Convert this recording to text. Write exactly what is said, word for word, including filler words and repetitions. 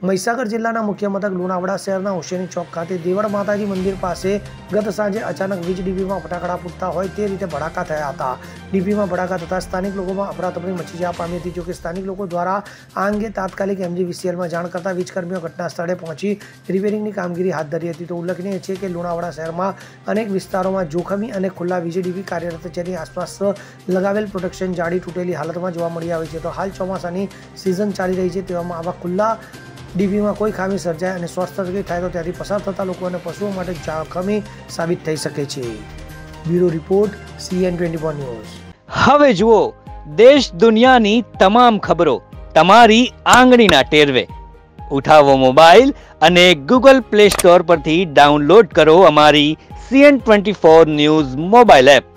મહીસાગર જિલ્લાના મુખ્ય મથક લુણાવાડા શહેરના હુસેની ચોક ખાતે દેવળ માતાજી મંદિર પાસે ગત સાંજે અચાનક વીજ ડીપીમાં ફટાકડા ફૂટતા હોય તે રીતે ભડાકા થયા હતા। ડીપીમાં ભડાકા થતાં સ્થાનિક લોકોમાં અફરાતફરી મચી જવા પામી હતી। જોકે સ્થાનિક લોકો દ્વારા આ અંગે તાત્કાલિક એમજીવીસીએલમાં જાણ કરતા વીજકર્મીઓ ઘટના સ્થળે પહોંચી રિપેરિંગની કામગીરી હાથ ધરી હતી। તો ઉલ્લેખનીય છે કે લુણાવાડા શહેરમાં અનેક વિસ્તારોમાં જોખમી અને ખુલ્લા વીજ ડીપી કાર્યરત છે, જેની આસપાસ લગાવેલ પ્રોટેક્શન જાળી તૂટેલી હાલતમાં જોવા મળી આવે છે। તો હાલ ચોમાસાની સિઝન ચાલી રહી છે, તેવામાં આવા ખુલ્લા ડીપીમાં કોઈ ખામી સર્જાય અને શોર્ટ સર્કિટ થાય તો ત્યાંથી પસાર થતા લોકો અને પશુઓ માટે જોખમી સાબિત થઈ શકે છે। Bureau report CN twenty four news. હવે જુઓ દેશ દુનિયાની તમામ ખબરો તમારી આંગળીના ટેરવે। ઉઠાવો મોબાઈલ અને ગૂગલ પ્લે સ્ટોર પરથી ડાઉનલોડ કરો અમારી CN twenty four news mobile app.